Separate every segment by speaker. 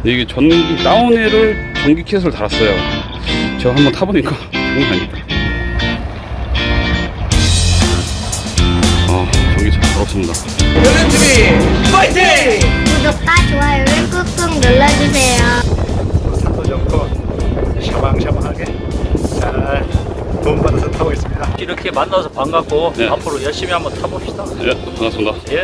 Speaker 1: 이게 전기 다운힐을 전기 킷을 달았어요. 제가 한번 타보니까 장난 아니다. 전기차 더럽습니다.
Speaker 2: 연륜TV 파이팅!
Speaker 3: 구독과 좋아요를 꾹꾹 눌러주세요.
Speaker 2: 산도 좋고 샤방샤방하게 잘 도움받아서 타고 있습니다.
Speaker 4: 이렇게 만나서 반갑고
Speaker 1: 네.
Speaker 4: 앞으로 열심히 한번 타봅시다.
Speaker 1: 예, 반갑습니다.
Speaker 4: 예.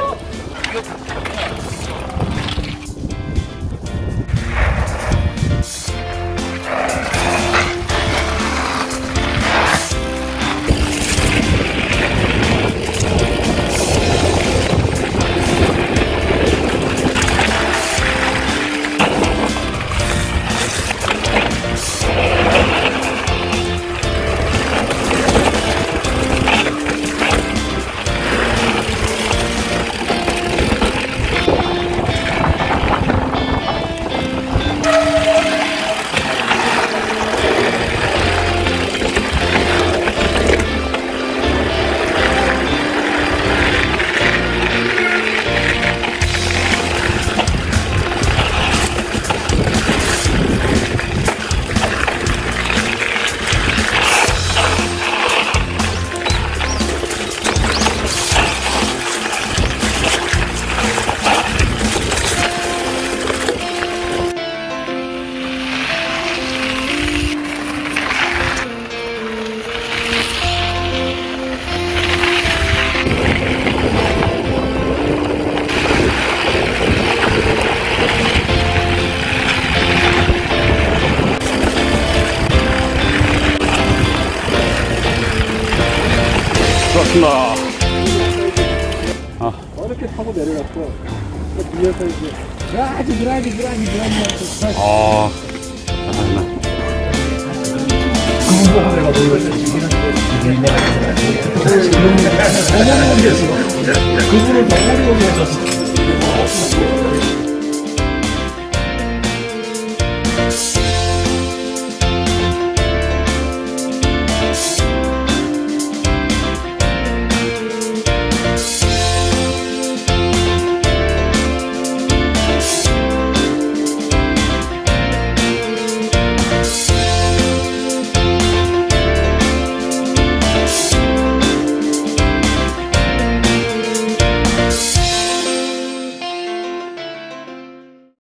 Speaker 1: 반갑습니다.
Speaker 2: 어렵게 타고 내려갔고 뒤에서 이제 브라지 하면서
Speaker 1: 잠깐만.
Speaker 2: 그분 보고 내가 놀랐지. 그분을 덩어리 오게 해줬어.